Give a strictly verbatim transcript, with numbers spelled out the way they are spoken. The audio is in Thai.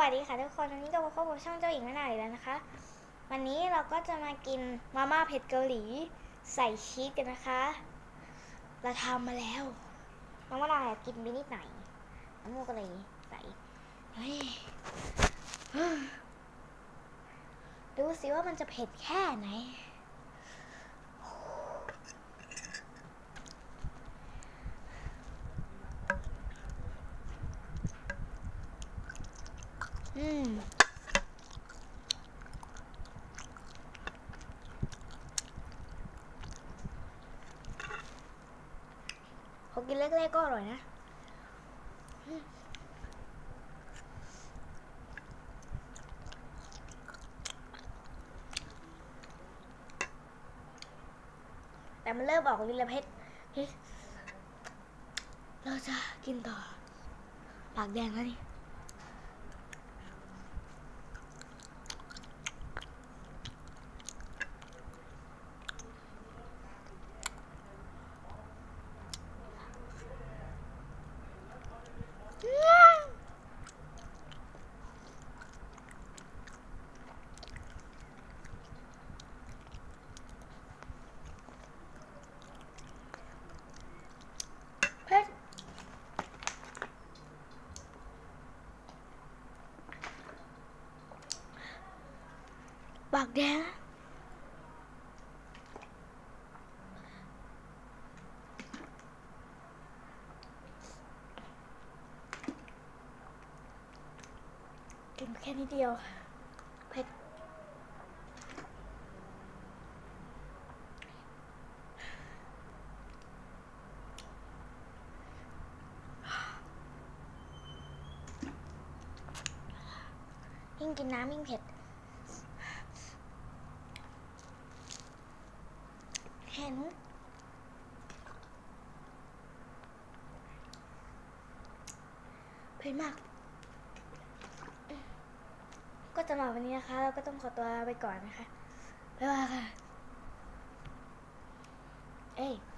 วัสดีค่ะทุกคนวันนี้ก็มาพบกับช่องเจ้าหญิงแม่นาอีกแล้วนะคะวันนี้เราก็จะมากินมาม่าเผ็ดเกาหลีใส่ชีสกันนะคะเราทำมาแล้วน้องมะนาวอยากกินไปนิดหน่อยน้ำมูกก็เลยใส่เฮ้ยดูสิว่ามันจะเผ็ดแค่ไหนอืมพอกินเล็กๆก็อร่อยนะแต่มันเริ่มออกลิ้นแล้วเผ็ดเราจะกินต่อปากแดงแล้วนี่เผ็ดปากแดงกินแค่นิดเดียวเผ็ดยิ่งกินน้ำยิ่งเผ็ดเห็นเผ็ดมากก็จะมาวันนี้นะคะเราก็ต้องขอตัวไปก่อนนะคะบ๊ายบายค่ะเอ้ย